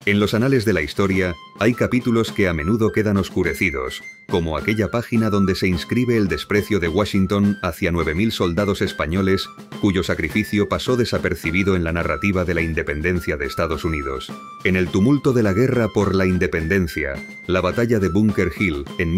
En los anales de la historia, hay capítulos que a menudo quedan oscurecidos, como aquella página donde se inscribe el desprecio de Washington hacia 9.000 soldados españoles, cuyo sacrificio pasó desapercibido en la narrativa de la independencia de Estados Unidos. En el tumulto de la guerra por la independencia, la batalla de Bunker Hill en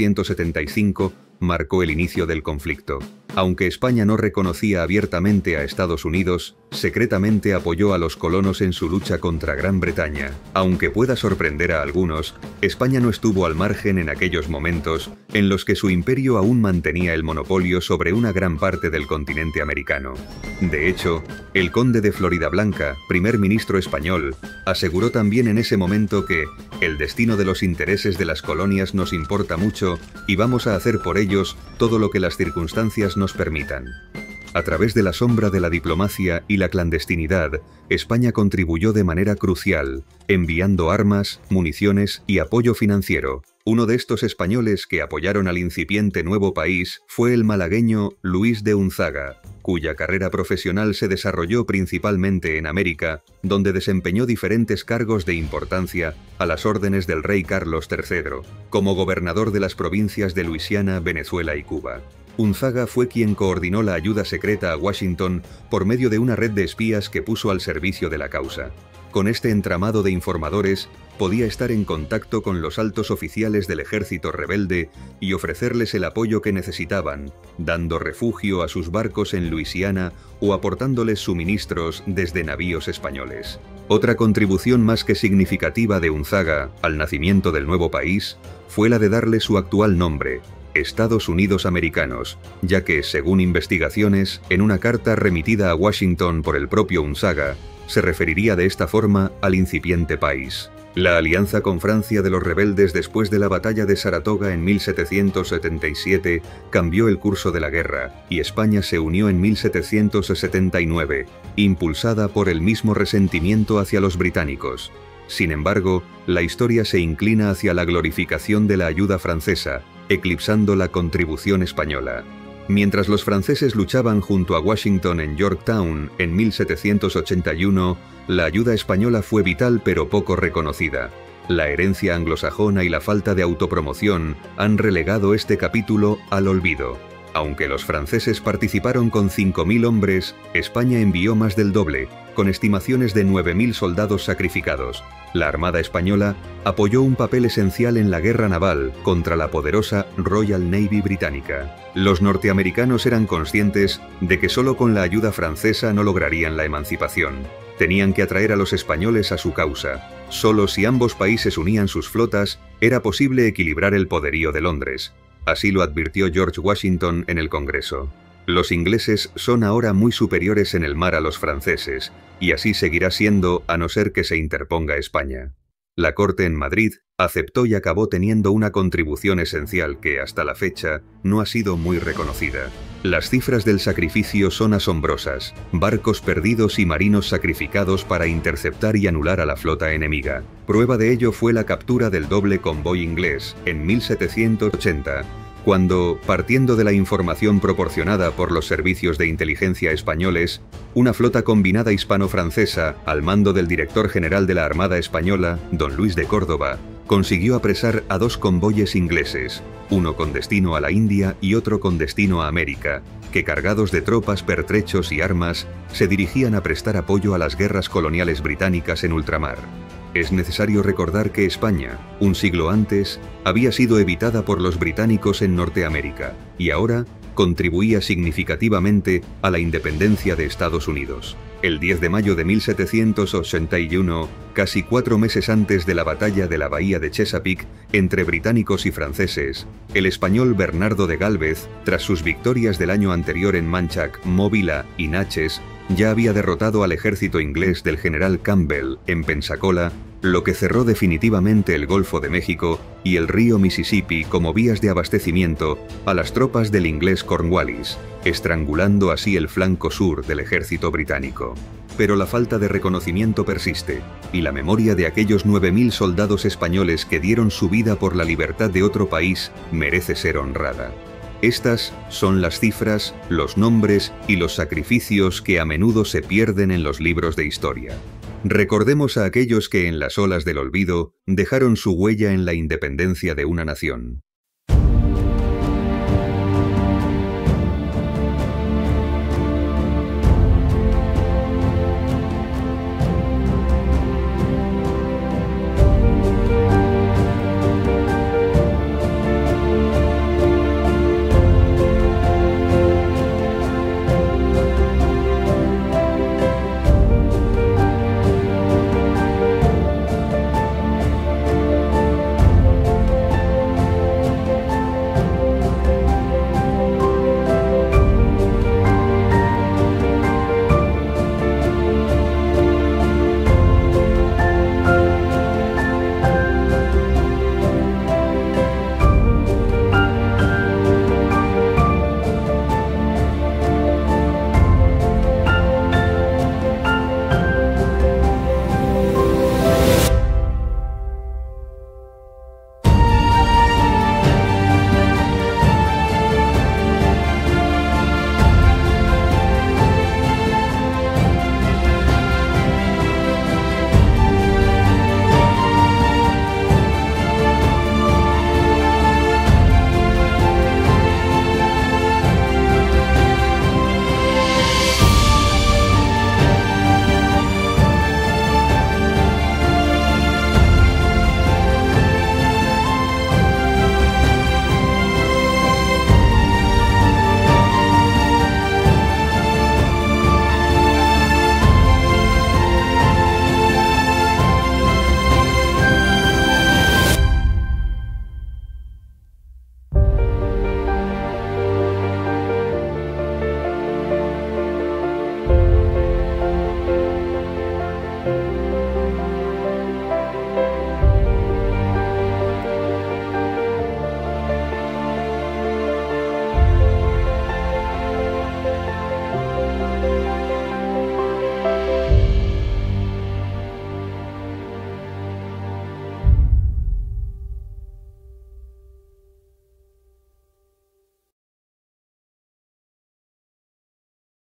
1775 marcó el inicio del conflicto. Aunque España no reconocía abiertamente a Estados Unidos, secretamente apoyó a los colonos en su lucha contra Gran Bretaña. Aunque pueda sorprender a algunos, España no estuvo al margen en aquellos momentos en los que su imperio aún mantenía el monopolio sobre una gran parte del continente americano. De hecho, el conde de Floridablanca, primer ministro español, aseguró también en ese momento que el destino de los intereses de las colonias nos importa mucho y vamos a hacer por ellos todo lo que las circunstancias nos permitan. A través de la sombra de la diplomacia y la clandestinidad, España contribuyó de manera crucial, enviando armas, municiones y apoyo financiero. Uno de estos españoles que apoyaron al incipiente nuevo país fue el malagueño Luis de Unzaga, cuya carrera profesional se desarrolló principalmente en América, donde desempeñó diferentes cargos de importancia a las órdenes del rey Carlos III, como gobernador de las provincias de Luisiana, Venezuela y Cuba. Unzaga fue quien coordinó la ayuda secreta a Washington por medio de una red de espías que puso al servicio de la causa. Con este entramado de informadores, podía estar en contacto con los altos oficiales del ejército rebelde y ofrecerles el apoyo que necesitaban, dando refugio a sus barcos en Luisiana o aportándoles suministros desde navíos españoles. Otra contribución más que significativa de Unzaga al nacimiento del nuevo país fue la de darle su actual nombre, Estados Unidos Americanos, ya que, según investigaciones, en una carta remitida a Washington por el propio Unzaga, se referiría de esta forma al incipiente país. La alianza con Francia de los rebeldes después de la batalla de Saratoga en 1777 cambió el curso de la guerra, y España se unió en 1779, impulsada por el mismo resentimiento hacia los británicos. Sin embargo, la historia se inclina hacia la glorificación de la ayuda francesa, eclipsando la contribución española. Mientras los franceses luchaban junto a Washington en Yorktown en 1781, la ayuda española fue vital pero poco reconocida. La herencia anglosajona y la falta de autopromoción han relegado este capítulo al olvido. Aunque los franceses participaron con 5.000 hombres, España envió más del doble, con estimaciones de 9.000 soldados sacrificados. La Armada Española apoyó un papel esencial en la guerra naval contra la poderosa Royal Navy británica. Los norteamericanos eran conscientes de que solo con la ayuda francesa no lograrían la emancipación. Tenían que atraer a los españoles a su causa. Solo si ambos países unían sus flotas, era posible equilibrar el poderío de Londres. Así lo advirtió George Washington en el Congreso. Los ingleses son ahora muy superiores en el mar a los franceses, y así seguirá siendo a no ser que se interponga España. La corte en Madrid aceptó y acabó teniendo una contribución esencial que, hasta la fecha, no ha sido muy reconocida. Las cifras del sacrificio son asombrosas: barcos perdidos y marinos sacrificados para interceptar y anular a la flota enemiga. Prueba de ello fue la captura del doble convoy inglés en 1780, cuando, partiendo de la información proporcionada por los servicios de inteligencia españoles, una flota combinada hispano-francesa, al mando del director general de la Armada Española, don Luis de Córdoba, consiguió apresar a 2 convoyes ingleses, uno con destino a la India y otro con destino a América, que cargados de tropas, pertrechos y armas, se dirigían a prestar apoyo a las guerras coloniales británicas en ultramar. Es necesario recordar que España, un siglo antes, había sido evitada por los británicos en Norteamérica, y ahora contribuía significativamente a la independencia de Estados Unidos. El 10 de mayo de 1781, casi 4 meses antes de la batalla de la bahía de Chesapeake entre británicos y franceses, el español Bernardo de Gálvez, tras sus victorias del año anterior en Manchac, Móvila y Natchez, ya había derrotado al ejército inglés del general Campbell en Pensacola, lo que cerró definitivamente el Golfo de México y el río Mississippi como vías de abastecimiento a las tropas del inglés Cornwallis, estrangulando así el flanco sur del ejército británico. Pero la falta de reconocimiento persiste, y la memoria de aquellos 9.000 soldados españoles que dieron su vida por la libertad de otro país merece ser honrada. Estas son las cifras, los nombres y los sacrificios que a menudo se pierden en los libros de historia. Recordemos a aquellos que en las olas del olvido dejaron su huella en la independencia de una nación.